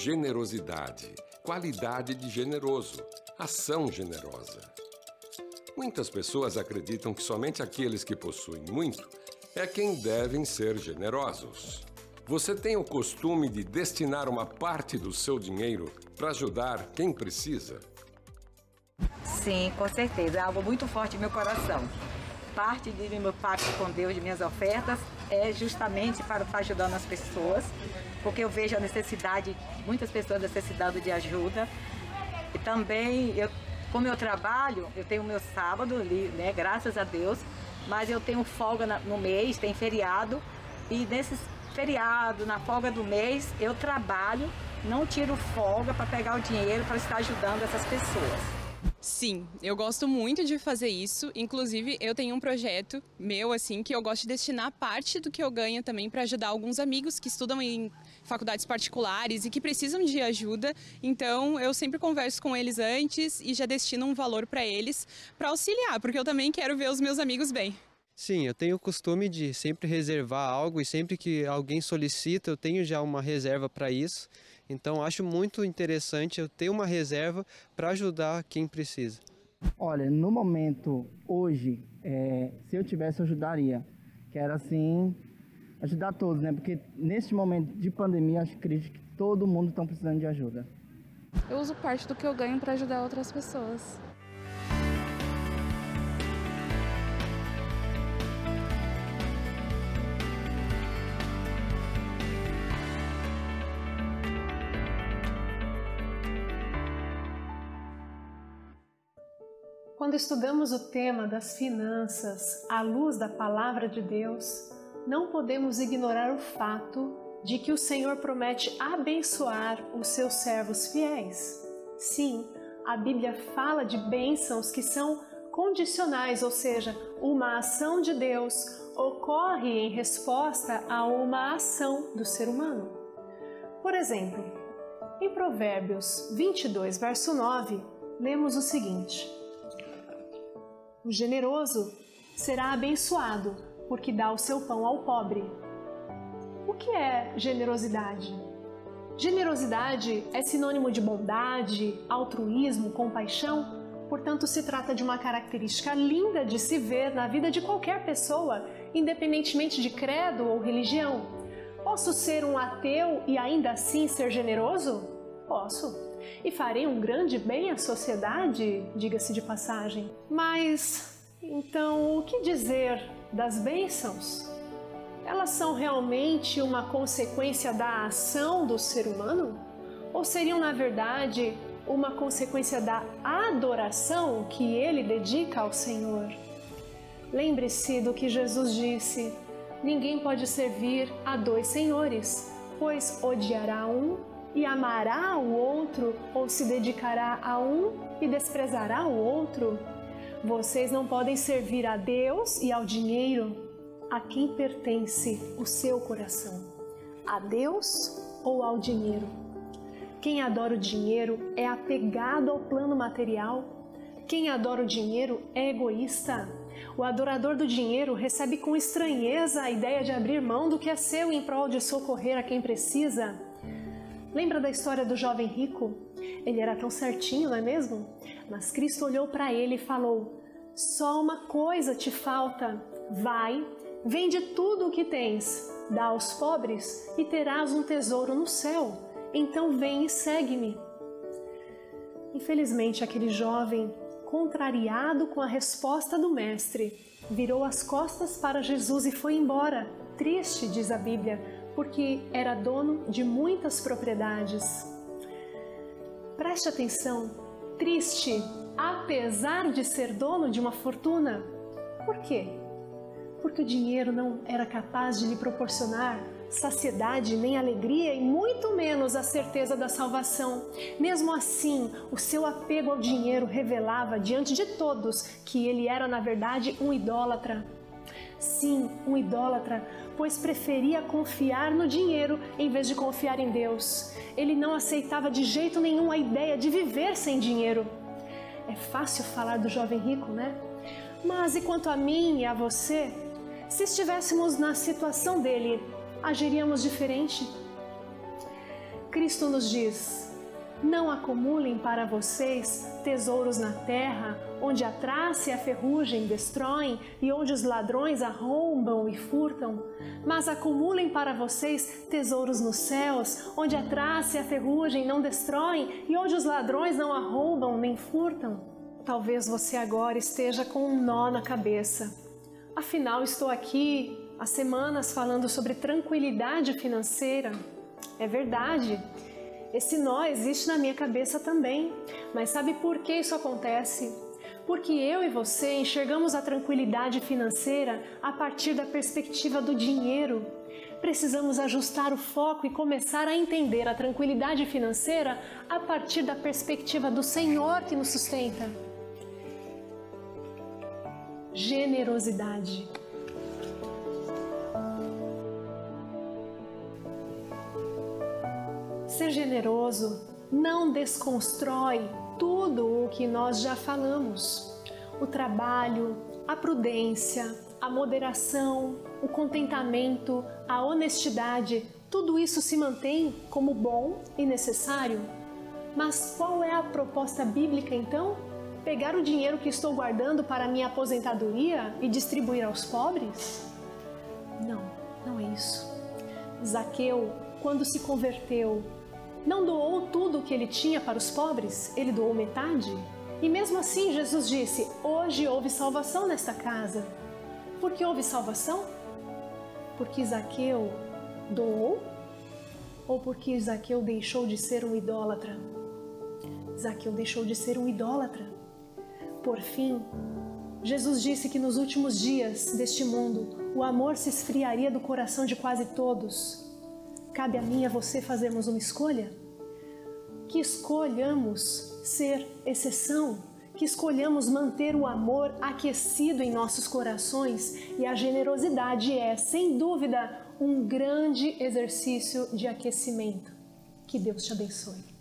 generosidade, qualidade de generoso, ação generosa. Muitas pessoas acreditam que somente aqueles que possuem muito é quem devem ser generosos. Você tem o costume de destinar uma parte do seu dinheiro para ajudar quem precisa? Sim, com certeza. É algo muito forte no meu coração. Parte de meu pacto com Deus, de minhas ofertas, é justamente para estar ajudando as pessoas, porque eu vejo a necessidade, muitas pessoas necessitando de ajuda. E também, como eu trabalho, eu tenho o meu sábado, né, graças a Deus, mas eu tenho folga no mês, tem feriado, e nesses feriado, na folga do mês, eu trabalho, não tiro folga para pegar o dinheiro para estar ajudando essas pessoas. Sim, eu gosto muito de fazer isso. Inclusive, eu tenho um projeto meu, assim, que eu gosto de destinar parte do que eu ganho também para ajudar alguns amigos que estudam em faculdades particulares e que precisam de ajuda. Então, eu sempre converso com eles antes e já destino um valor para eles, para auxiliar, porque eu também quero ver os meus amigos bem. Sim, eu tenho o costume de sempre reservar algo e sempre que alguém solicita, eu tenho já uma reserva para isso. Então, acho muito interessante eu ter uma reserva para ajudar quem precisa. Olha, no momento, hoje, se eu tivesse, eu ajudaria. Quero, assim, ajudar todos, né? Porque neste momento de pandemia, acredito que todo mundo está precisando de ajuda. Eu uso parte do que eu ganho para ajudar outras pessoas. Quando estudamos o tema das finanças à luz da Palavra de Deus, não podemos ignorar o fato de que o Senhor promete abençoar os seus servos fiéis. Sim, a Bíblia fala de bênçãos que são condicionais, ou seja, uma ação de Deus ocorre em resposta a uma ação do ser humano. Por exemplo, em Provérbios 22, verso 9, lemos o seguinte: o generoso será abençoado, porque dá o seu pão ao pobre. O que é generosidade? Generosidade é sinônimo de bondade, altruísmo, compaixão. Portanto, se trata de uma característica linda de se ver na vida de qualquer pessoa, independentemente de credo ou religião. Posso ser um ateu e ainda assim ser generoso? Posso. E farei um grande bem à sociedade, diga-se de passagem. Mas, então, o que dizer das bênçãos? Elas são realmente uma consequência da ação do ser humano? Ou seriam, na verdade, uma consequência da adoração que ele dedica ao Senhor? Lembre-se do que Jesus disse: ninguém pode servir a dois senhores, pois odiará um e amará o outro, ou se dedicará a um e desprezará o outro. Vocês não podem servir a Deus e ao dinheiro. A quem pertence o seu coração? A Deus ou ao dinheiro? Quem adora o dinheiro é apegado ao plano material. Quem adora o dinheiro é egoísta. O adorador do dinheiro recebe com estranheza a ideia de abrir mão do que é seu em prol de socorrer a quem precisa. Lembra da história do jovem rico? Ele era tão certinho, não é mesmo? Mas Cristo olhou para ele e falou: só uma coisa te falta. Vai, vende tudo o que tens, dá aos pobres e terás um tesouro no céu. Então vem e segue-me. Infelizmente, aquele jovem, contrariado com a resposta do mestre, virou as costas para Jesus e foi embora. Triste, diz a Bíblia, porque era dono de muitas propriedades. Preste atenção, triste, apesar de ser dono de uma fortuna. Por quê? Porque o dinheiro não era capaz de lhe proporcionar saciedade nem alegria e muito menos a certeza da salvação. Mesmo assim, o seu apego ao dinheiro revelava diante de todos que ele era, na verdade, um idólatra. Sim, um idólatra, pois preferia confiar no dinheiro em vez de confiar em Deus. Ele não aceitava de jeito nenhum a ideia de viver sem dinheiro. É fácil falar do jovem rico, né? Mas e quanto a mim e a você? Se estivéssemos na situação dele, agiríamos diferente? Cristo nos diz: não acumulem para vocês tesouros na terra, onde a traça e a ferrugem destroem e onde os ladrões arrombam e furtam, mas acumulem para vocês tesouros nos céus, onde a traça e a ferrugem não destroem e onde os ladrões não arrombam nem furtam. Talvez você agora esteja com um nó na cabeça. Afinal, estou aqui há semanas falando sobre tranquilidade financeira. É verdade. Esse nó existe na minha cabeça também, mas sabe por que isso acontece? Porque eu e você enxergamos a tranquilidade financeira a partir da perspectiva do dinheiro. Precisamos ajustar o foco e começar a entender a tranquilidade financeira a partir da perspectiva do Senhor que nos sustenta. Generosidade. Ser generoso não desconstrói tudo o que nós já falamos. O trabalho, a prudência, a moderação, o contentamento, a honestidade, tudo isso se mantém como bom e necessário. Mas qual é a proposta bíblica então? Pegar o dinheiro que estou guardando para a minha aposentadoria e distribuir aos pobres? Não, não é isso. Zaqueu, quando se converteu, não doou tudo o que ele tinha para os pobres, ele doou metade. E mesmo assim Jesus disse: hoje houve salvação nesta casa. Por que houve salvação? Porque Zaqueu doou? Ou porque Zaqueu deixou de ser um idólatra? Zaqueu deixou de ser um idólatra. Por fim, Jesus disse que nos últimos dias deste mundo, o amor se esfriaria do coração de quase todos. Cabe a mim e a você fazermos uma escolha? Que escolhamos ser exceção, que escolhamos manter o amor aquecido em nossos corações, e a generosidade é, sem dúvida, um grande exercício de aquecimento. Que Deus te abençoe.